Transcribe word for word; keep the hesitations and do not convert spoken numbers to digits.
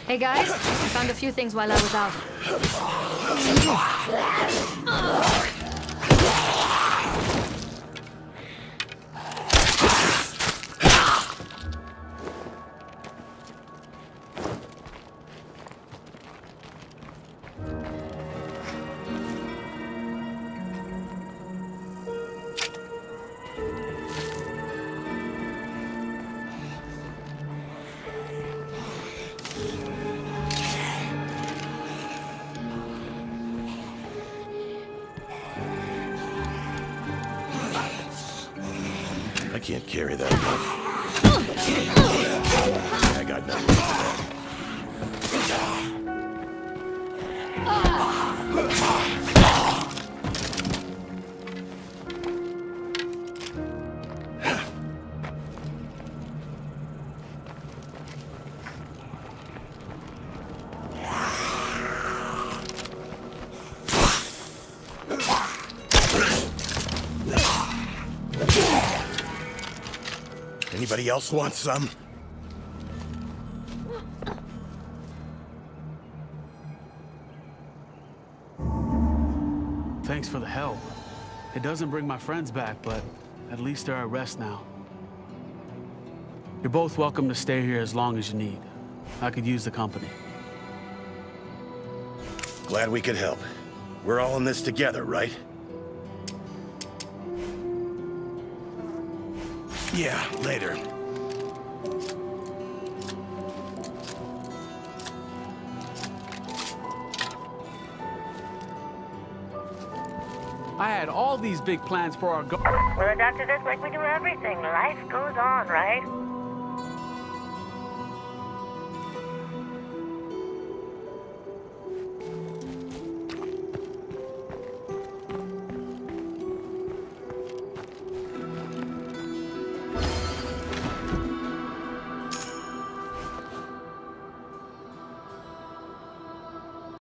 Hey guys, I found a few things while I was out. I can't carry that much. I got nothing. Anybody else want some? Thanks for the help. It doesn't bring my friends back, but at least they're at rest now. You're both welcome to stay here as long as you need. I could use the company. Glad we could help. We're all in this together, right? Yeah, later. I had all these big plans for our go- Well, the doctor says like we do everything. Life goes on, right?